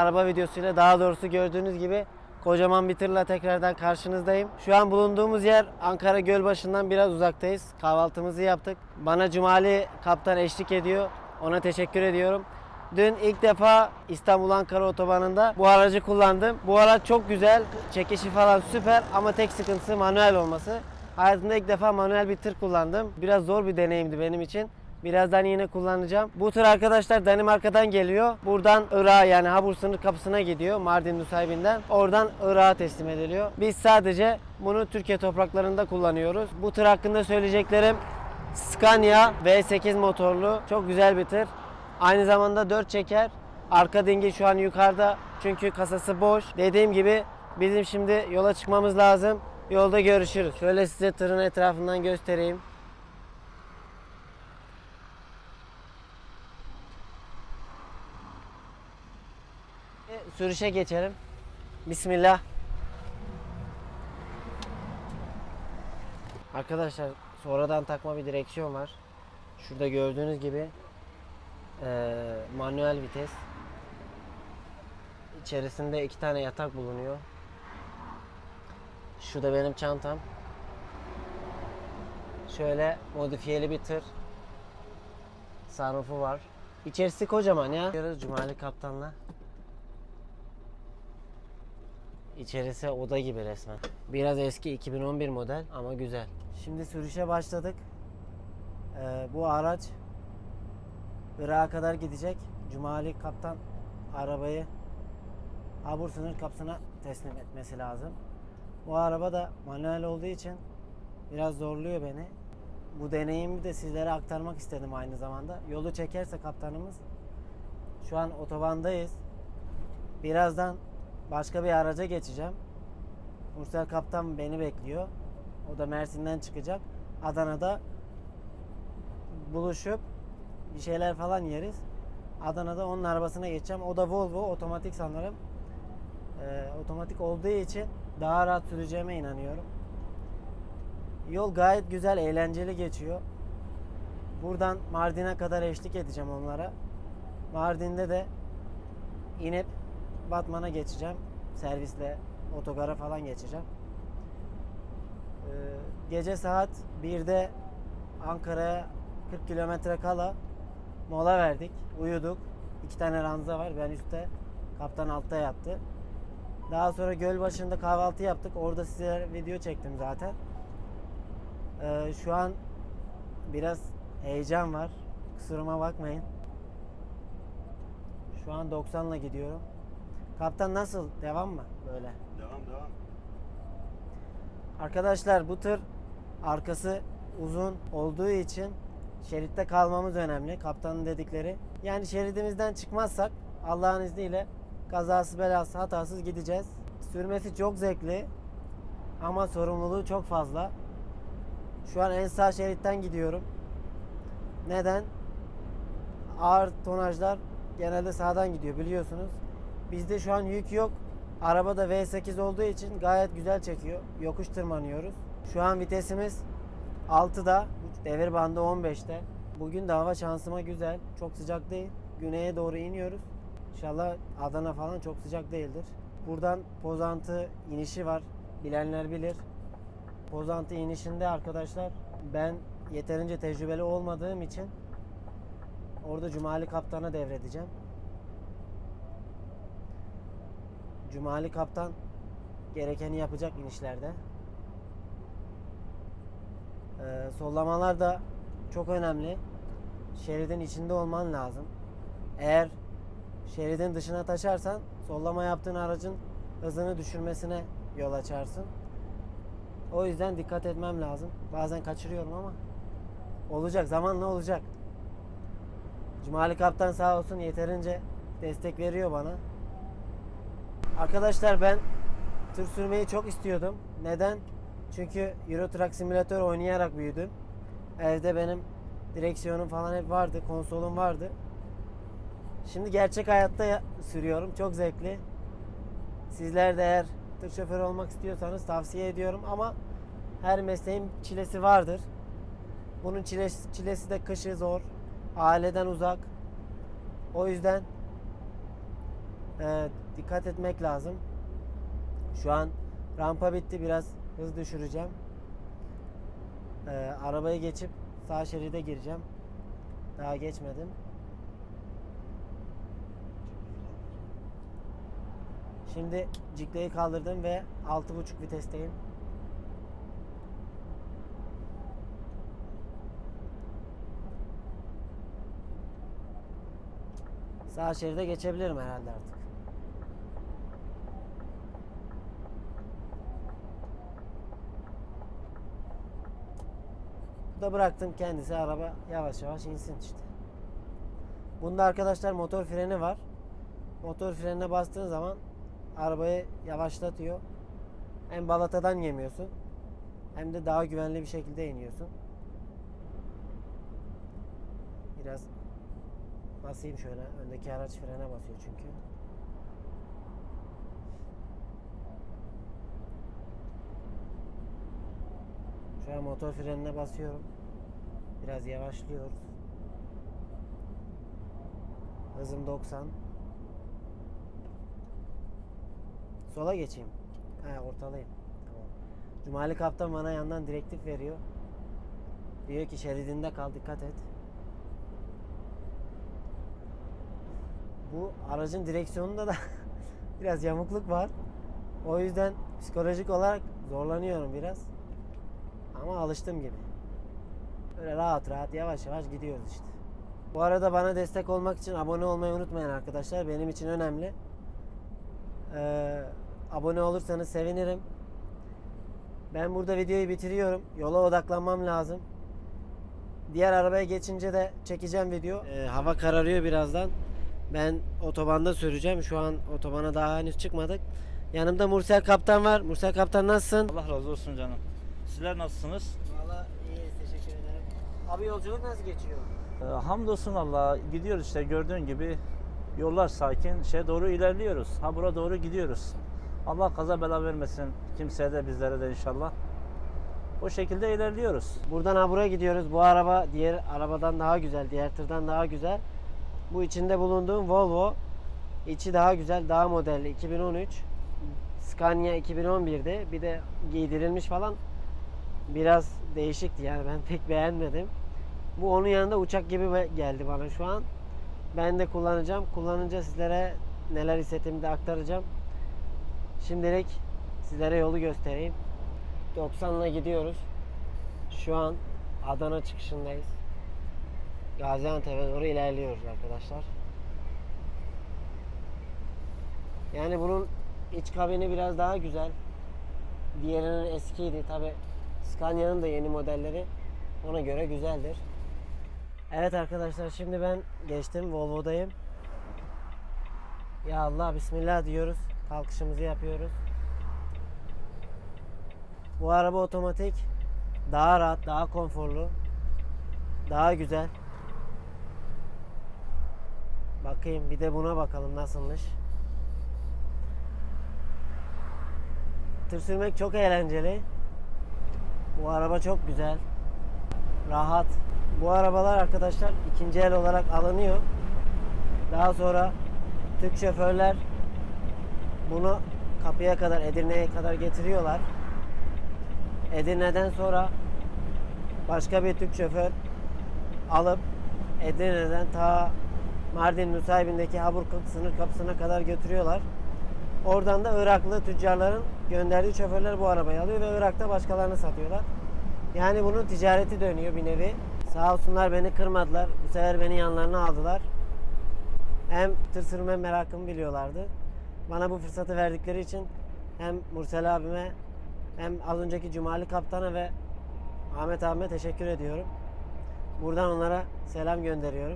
araba videosuyla, daha doğrusu gördüğünüz gibi kocaman bir tırla tekrardan karşınızdayım. Şu an bulunduğumuz yer Ankara Gölbaşı'ndan biraz uzaktayız. Kahvaltımızı yaptık. Bana Cumali Kaptan eşlik ediyor. Ona teşekkür ediyorum. Dün ilk defa İstanbul-Ankara otobanında bu aracı kullandım. Bu araç çok güzel. Çekişi falan süper ama tek sıkıntısı manuel olması. Hayatımda ilk defa manuel bir tır kullandım. Biraz zor bir deneyimdi benim için. Birazdan yine kullanacağım. Bu tır arkadaşlar Danimarka'dan geliyor. Buradan Irak'a, yani Habur sınır kapısına gidiyor. Mardin Nusaybin'den. Oradan Irak'a teslim ediliyor. Biz sadece bunu Türkiye topraklarında kullanıyoruz. Bu tır hakkında söyleyeceklerim: Scania V8 motorlu. Çok güzel bir tır. Aynı zamanda 4 çeker. Arka dingil şu an yukarıda. Çünkü kasası boş. Dediğim gibi bizim şimdi yola çıkmamız lazım. Yolda görüşürüz. Şöyle size tırın etrafından göstereyim. Sürüşe geçelim. Bismillah. Arkadaşlar sonradan takma bir direksiyon var. Şurada gördüğünüz gibi manuel vites. İçerisinde 2 tane yatak bulunuyor. Şu da benim çantam. Şöyle modifiyeli bir tır. Sunroofu var. İçerisi kocaman ya. Görüyoruz Cumali Kaptan'la. İçerisi oda gibi resmen. Biraz eski 2011 model ama güzel. Şimdi sürüşe başladık. Bu araç Irak'a kadar gidecek. Cumali Kaptan arabayı Habur sınır kapısına teslim etmesi lazım. Bu araba da manuel olduğu için biraz zorluyor beni. Bu deneyimi de sizlere aktarmak istedim aynı zamanda. Yolu çekerse kaptanımız. Şu an otobandayız. Birazdan başka bir araca geçeceğim. Mursel Kaptan beni bekliyor. O da Mersin'den çıkacak. Adana'da buluşup bir şeyler falan yeriz. Adana'da onun arabasına geçeceğim. O da Volvo, otomatik sanırım. Otomatik olduğu için daha rahat süreceğime inanıyorum. Yol gayet güzel, eğlenceli geçiyor. Buradan Mardin'e kadar eşlik edeceğim onlara. Mardin'de de inip Batman'a geçeceğim. Servisle otogara falan geçeceğim. Gece saat 1'de Ankara'ya 40 kilometre kala mola verdik. Uyuduk. 2 tane ranza var. Ben üstte, kaptan altta yattı. Daha sonra Gölbaşı'nda kahvaltı yaptık. Orada size video çektim zaten. Şu an biraz heyecan var. Kusuruma bakmayın. Şu an 90'la gidiyorum. Kaptan nasıl? Devam mı böyle? Devam. Arkadaşlar bu tır arkası uzun olduğu için şeritte kalmamız önemli. Kaptanın dedikleri. Yani şeridimizden çıkmazsak Allah'ın izniyle kazası belası hatasız gideceğiz. Sürmesi çok zevkli ama sorumluluğu çok fazla. Şu an en sağ şeritten gidiyorum. Neden? Ağır tonajlar genelde sağdan gidiyor biliyorsunuz. Bizde şu an yük yok. Arabada V8 olduğu için gayet güzel çekiyor. Yokuş tırmanıyoruz. Şu an vitesimiz 6'da. Devir bandı 15'te. Bugün de hava şansıma güzel. Çok sıcak değil. Güneye doğru iniyoruz. İnşallah Adana falan çok sıcak değildir. Buradan Pozantı inişi var. Bilenler bilir. Pozantı inişinde arkadaşlar ben yeterince tecrübeli olmadığım için orada Cumali Kaptan'a devredeceğim. Cumali Kaptan gerekeni yapacak inişlerde. Sollamalar da çok önemli. Şeridin içinde olman lazım. Eğer şeridin dışına taşarsan sollama yaptığın aracın hızını düşürmesine yol açarsın. O yüzden dikkat etmem lazım. Bazen kaçırıyorum ama olacak, zamanla olacak. Cumali Kaptan sağ olsun yeterince destek veriyor bana. Arkadaşlar ben tır sürmeyi çok istiyordum. Neden? Çünkü Euro Truck Simulator oynayarak büyüdüm. Evde benim direksiyonum falan hep vardı, konsolum vardı. Şimdi gerçek hayatta sürüyorum. Çok zevkli. Sizler de eğer tır şoförü olmak istiyorsanız tavsiye ediyorum ama her mesleğin çilesi vardır. Bunun çilesi de kışı zor. Aileden uzak. O yüzden dikkat etmek lazım. Şu an rampa bitti. Biraz hız düşüreceğim. Arabayı geçip sağ şeride gireceğim. Daha geçmedim. Şimdi cikleyi kaldırdım ve 6,5 vitesteyim. Sağ şeride geçebilirim herhalde artık. Da bıraktım, kendisi araba yavaş yavaş insin işte. Bunda arkadaşlar motor freni var. Motor frenine bastığın zaman arabayı yavaşlatıyor. Hem balatadan yemiyorsun hem de daha güvenli bir şekilde iniyorsun. Biraz basayım şöyle. Öndeki araç frene basıyor çünkü. Şu an motor frenine basıyorum. Biraz yavaşlıyoruz. Hızım 90. Sola geçeyim. Ortalayayım. Tamam. Cumali kaptan bana yandan direktif veriyor. Diyor ki şeridinde kal, dikkat et. Bu aracın direksiyonunda da biraz yamukluk var. O yüzden psikolojik olarak zorlanıyorum biraz. Ama alıştım gibi. Böyle rahat rahat yavaş yavaş gidiyoruz işte. Bu arada bana destek olmak için abone olmayı unutmayın arkadaşlar. Benim için önemli. Abone olursanız sevinirim. Ben burada videoyu bitiriyorum. Yola odaklanmam lazım. Diğer arabaya geçince de çekeceğim video. Hava kararıyor birazdan. Ben otobanda süreceğim. Şu an otobana daha henüz çıkmadık. Yanımda Mursel Kaptan var. Mursel Kaptan nasılsın? Allah razı olsun canım. Sizler nasılsınız? Valla iyiyiz, teşekkür ederim. Abi yolculuk nasıl geçiyor? Hamdolsun Allah. Gidiyoruz işte, gördüğün gibi. Yollar sakin. Doğru ilerliyoruz. Habura doğru gidiyoruz. Allah kaza bela vermesin. Kimseye de bizlere de inşallah. O şekilde ilerliyoruz. Buradan Habur'a gidiyoruz. Bu araba diğer arabadan daha güzel. Diğer tırdan daha güzel. Bu içinde bulunduğum Volvo. İçi daha güzel. Daha modelli. 2013. Scania 2011'di. Bir de giydirilmiş falan. Biraz değişikti yani. Ben pek beğenmedim. Bu onun yanında uçak gibi geldi bana şu an. Ben de kullanacağım. Kullanınca sizlere neler hissettiğimi de aktaracağım. Şimdilik sizlere yolu göstereyim. 90'la gidiyoruz. Şu an Adana çıkışındayız. Gaziantep'e doğru ilerliyoruz arkadaşlar. Yani bunun iç kabini biraz daha güzel. Diğerinin eskiydi. Tabi Scania'nın da yeni modelleri ona göre güzeldir. Evet arkadaşlar, şimdi ben geçtim, Volvo'dayım. Ya Allah, bismillah diyoruz. Kalkışımızı yapıyoruz. Bu araba otomatik. Daha rahat, daha konforlu. Daha güzel. Bakayım bir de buna bakalım nasılmış. Tır sürmek çok eğlenceli. Bu araba çok güzel. Rahat. Bu arabalar arkadaşlar ikinci el olarak alınıyor. Daha sonra Türk şoförler bunu kapıya kadar, Edirne'ye kadar getiriyorlar. Edirne'den sonra başka bir Türk şoför alıp Edirne'den ta Mardin Nusaybin'deki Habur sınır kapısına kadar götürüyorlar. Oradan da Iraklı tüccarların gönderdiği şoförler bu arabayı alıyor ve Irak'ta başkalarına satıyorlar. Yani bunun ticareti dönüyor bir nevi. Sağ olsunlar, beni kırmadılar. Bu sefer beni yanlarına aldılar. Hem tır sürme merakımı biliyorlardı. Bana bu fırsatı verdikleri için hem Mursel abime hem az önceki Cumali Kaptan'a ve Ahmet abime teşekkür ediyorum. Buradan onlara selam gönderiyorum.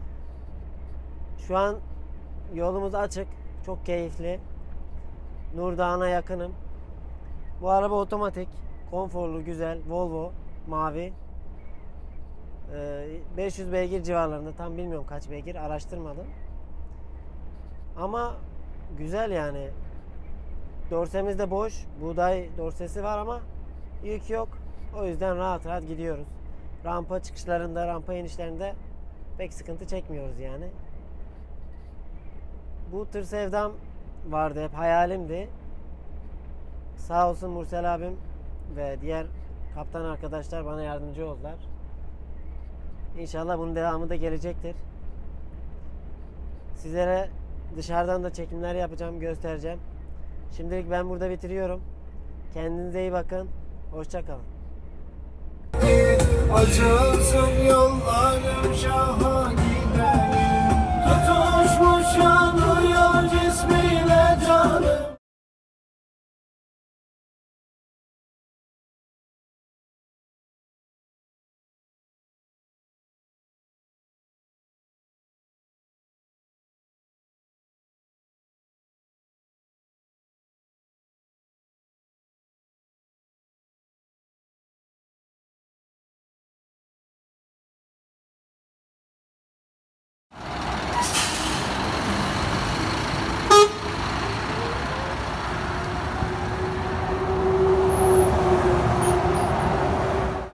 Şu an yolumuz açık. Çok keyifli. Nur Dağı'na yakınım. Bu araba otomatik. Konforlu, güzel. Volvo. Mavi. 500 beygir civarlarında. Tam bilmiyorum kaç beygir. Araştırmadım. Ama güzel yani. Dorsemiz de boş. Buğday dorsesi var ama yük yok. O yüzden rahat rahat gidiyoruz. Rampa çıkışlarında, rampa inişlerinde pek sıkıntı çekmiyoruz yani. Bu tır sevdam vardı, hep hayalimdi. Sağ olsun Mursel abim ve diğer kaptan arkadaşlar bana yardımcı oldular. İnşallah bunun devamı da gelecektir. Sizlere dışarıdan da çekimler yapacağım, göstereceğim. Şimdilik ben burada bitiriyorum. Kendinize iyi bakın. Hoşça kalın. Acısın yollarım şahı